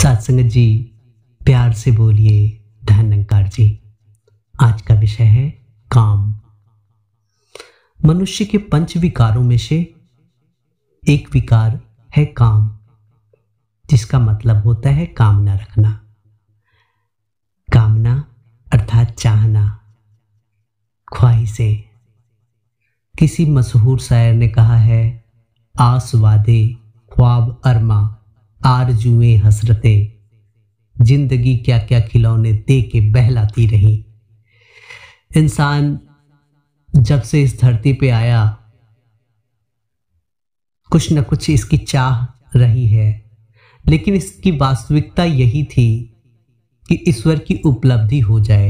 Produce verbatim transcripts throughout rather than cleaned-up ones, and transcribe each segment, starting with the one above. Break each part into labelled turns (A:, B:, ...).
A: सत्संग जी, प्यार से बोलिए धन निरंकार जी। आज का विषय है काम। मनुष्य के पंच विकारों में से एक विकार है काम, जिसका मतलब होता है कामना रखना। कामना अर्थात चाहना, ख्वाहिशें। किसी मशहूर शायर ने कहा है, आस वादे ख्वाब अरमा आरजुएं हसरतें, जिंदगी क्या क्या खिलौने दे के बहलाती रही। इंसान जब से इस धरती पे आया, कुछ न कुछ इसकी चाह रही है, लेकिन इसकी वास्तविकता यही थी कि ईश्वर की उपलब्धि हो जाए।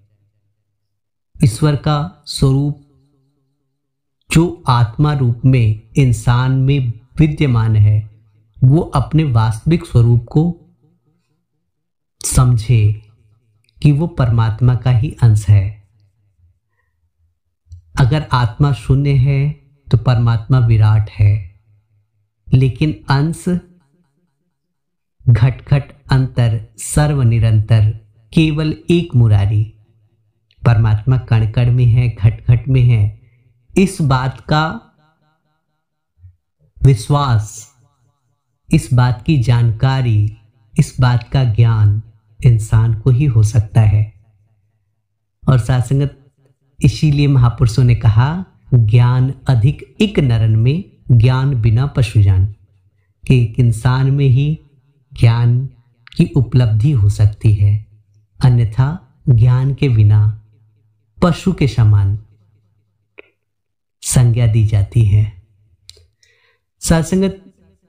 A: ईश्वर का स्वरूप जो आत्मा रूप में इंसान में विद्यमान है, वो अपने वास्तविक स्वरूप को समझे कि वो परमात्मा का ही अंश है। अगर आत्मा शून्य है तो परमात्मा विराट है, लेकिन अंश घट घट अंतर सर्व निरंतर केवल एक मुरारी। परमात्मा कण कण में है, घट घट में है। इस बात का विश्वास, इस बात की जानकारी, इस बात का ज्ञान इंसान को ही हो सकता है। और सासंगत, इसीलिए महापुरुषों ने कहा, ज्ञान अधिक एक नरन में, ज्ञान बिना पशु जान। कि एक इंसान में ही ज्ञान की उपलब्धि हो सकती है, अन्यथा ज्ञान के बिना पशु के समान संज्ञा दी जाती है। सत्संगत,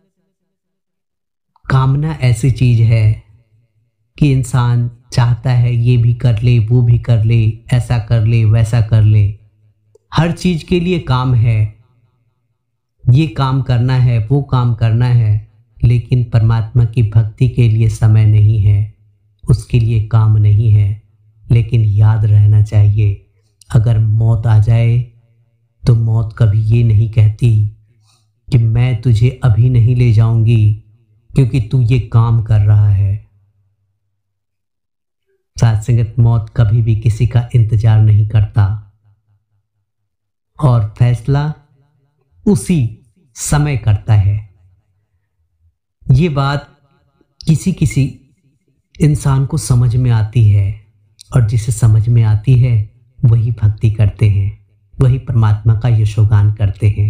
A: कामना ऐसी चीज है कि इंसान चाहता है ये भी कर ले, वो भी कर ले, ऐसा कर ले, वैसा कर ले। हर चीज के लिए काम है, ये काम करना है, वो काम करना है, लेकिन परमात्मा की भक्ति के लिए समय नहीं है, उसके लिए काम नहीं है। लेकिन याद रहना चाहिए, अगर मौत आ जाए तो मौत कभी ये नहीं कहती कि मैं तुझे अभी नहीं ले जाऊंगी क्योंकि तू ये काम कर रहा है। सत्संगत, मौत कभी भी किसी का इंतजार नहीं करता और फैसला उसी समय करता है। ये बात किसी किसी इंसान को समझ में आती है, और जिसे समझ में आती है वही भक्ति करते हैं, वही परमात्मा का यशोगान करते हैं।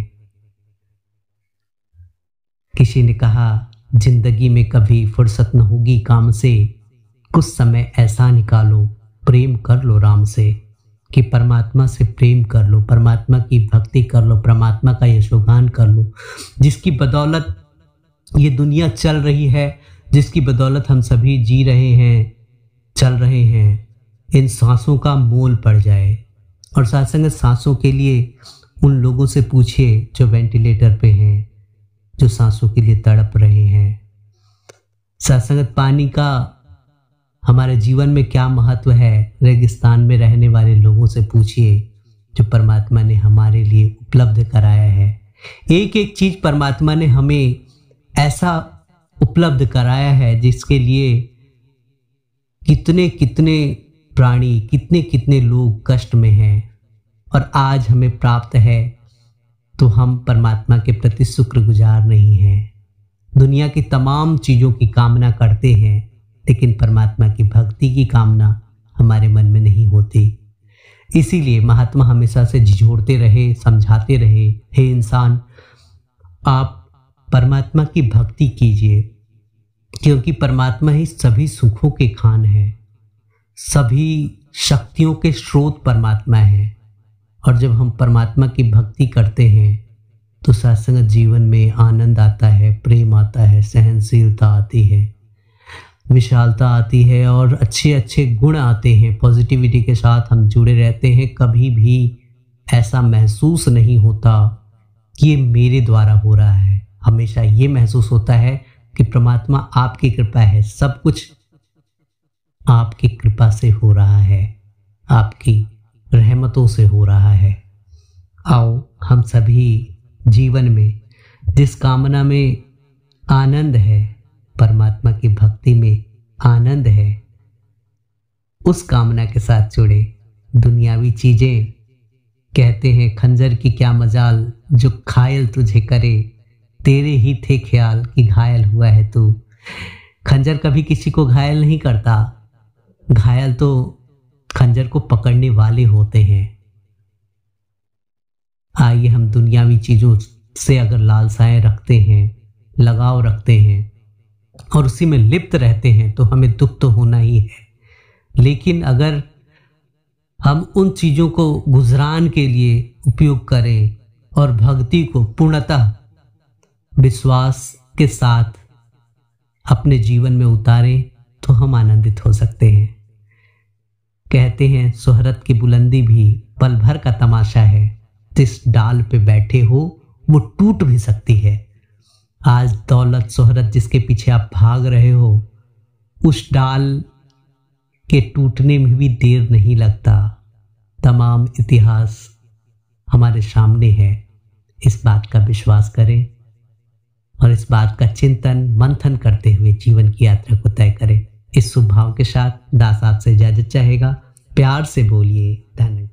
A: किसी ने कहा, जिंदगी में कभी फुर्सत न होगी काम से, कुछ समय ऐसा निकालो प्रेम कर लो राम से। कि परमात्मा से प्रेम कर लो, परमात्मा की भक्ति कर लो, परमात्मा का यशोगान कर लो, जिसकी बदौलत ये दुनिया चल रही है, जिसकी बदौलत हम सभी जी रहे हैं, चल रहे हैं। इन सांसों का मोल पड़ जाए। और साथ संग सांसों के लिए उन लोगों से पूछिए जो वेंटिलेटर पे हैं, जो सांसों के लिए तड़प रहे हैं। सत्संगत, पानी का हमारे जीवन में क्या महत्व है, रेगिस्तान में रहने वाले लोगों से पूछिए, जो परमात्मा ने हमारे लिए उपलब्ध कराया है। एक एक चीज परमात्मा ने हमें ऐसा उपलब्ध कराया है जिसके लिए कितने कितने प्राणी, कितने कितने लोग कष्ट में हैं, और आज हमें प्राप्त है तो हम परमात्मा के प्रति शुक्रगुजार नहीं हैं। दुनिया की तमाम चीजों की कामना करते हैं, लेकिन परमात्मा की भक्ति की कामना हमारे मन में नहीं होती। इसीलिए महात्मा हमेशा से झिझोड़ते रहे, समझाते रहे, हे इंसान, आप परमात्मा की भक्ति कीजिए, क्योंकि परमात्मा ही सभी सुखों के खान है, सभी शक्तियों के स्रोत परमात्मा है। और जब हम परमात्मा की भक्ति करते हैं तो सत्संग जीवन में आनंद आता है, प्रेम आता है, सहनशीलता आती है, विशालता आती है, और अच्छे अच्छे गुण आते हैं। पॉजिटिविटी के साथ हम जुड़े रहते हैं। कभी भी ऐसा महसूस नहीं होता कि ये मेरे द्वारा हो रहा है। हमेशा ये महसूस होता है कि परमात्मा आपकी कृपा है, सब कुछ आपकी कृपा से हो रहा है, आपकी रहमतों से हो रहा है। आओ हम सभी जीवन में जिस कामना में आनंद है, परमात्मा की भक्ति में आनंद है, उस कामना के साथ जुड़े। दुनियावी चीजें कहते हैं खंजर की क्या मजाल, जो घायल तुझे करे, तेरे ही थे ख्याल कि घायल हुआ है तू। खंजर कभी किसी को घायल नहीं करता, घायल तो खंजर को पकड़ने वाले होते हैं। आइए हम दुनियावी चीजों से अगर लालसाएं रखते हैं, लगाव रखते हैं और उसी में लिप्त रहते हैं तो हमें दुख तो होना ही है। लेकिन अगर हम उन चीजों को गुजरान के लिए उपयोग करें और भक्ति को पूर्णतः विश्वास के साथ अपने जीवन में उतारें तो हम आनंदित हो सकते हैं। कहते हैं शोहरत की बुलंदी भी पल भर का तमाशा है, जिस डाल पे बैठे हो वो टूट भी सकती है। आज दौलत शोहरत जिसके पीछे आप भाग रहे हो, उस डाल के टूटने में भी देर नहीं लगता। तमाम इतिहास हमारे सामने है, इस बात का विश्वास करें और इस बात का चिंतन मंथन करते हुए जीवन की यात्रा को तय करें। इस शुभ भाव के साथ दास आपसे इजाजत चाहेगा। प्यार से बोलिए धन्यवाद।